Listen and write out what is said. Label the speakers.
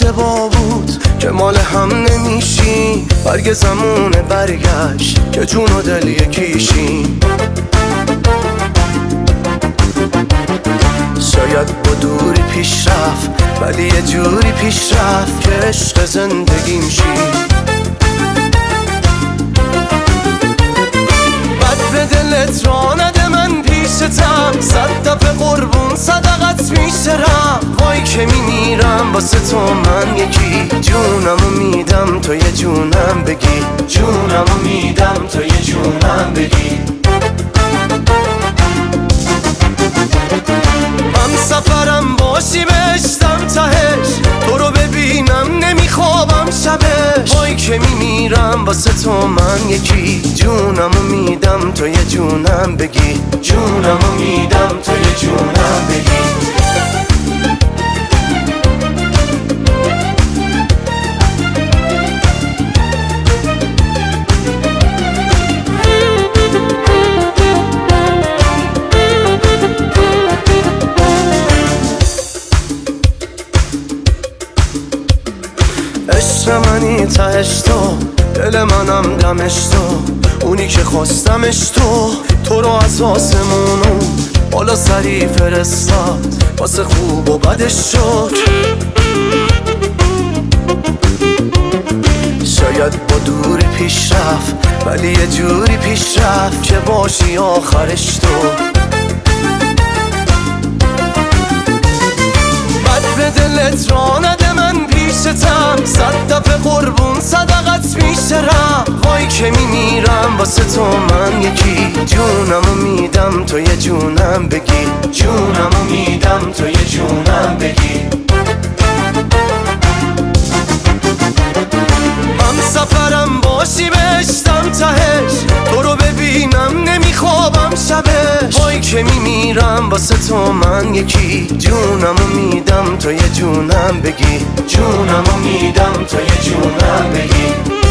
Speaker 1: اشتباه بود که مال هم نمیشیم. برگ زمونه برگشت که جون و دل یکیشیم. شاید با دوری پیش رفت ولی یه جوری پیش رفت که عشق زندگیم شی. بد به دلت را نده من پیشتم، 100 دفعه قربون صدقت میشرم. وای که میمیرم واسه تو من یکی، جونمو میدم تو یه جونم بگی، جونمو میدم تو یه جونم بگی. من سفرم باشی بهشتم تهش، تو رو ببینم نمیخوابم شبش. وای که میمیرم واسه تو من یکی، جونمو میدم تو یه جونم بگی، جونمو میدم تو یه جونم بگی. عشق منی تهش تو، دل منم دمش تو، اونی که خواستمش تو رو از آسمونو بالا سری فرستاد، واسه خوب و بدش شد. شاید با دوری پیش رفت ولی یه جوری پیش رفت که باشی آخرش تو. بد به دلت را نده من پیشتم، 100 دفعه قربون صدقت میشرم. وای که میمیرم واسه تو من یکی، جونمو میدم تو یه جونم بگی، جونمو میدم تو یه جونم بگی. من سفرم باشی بهشتم تهش، تو رو ببینم نمیخوابم شبش. وای که میمیرم واسه تو من یکی، جونمو میدم تو یه جونم بگی، جونمو میدم تو یه جونم بگی.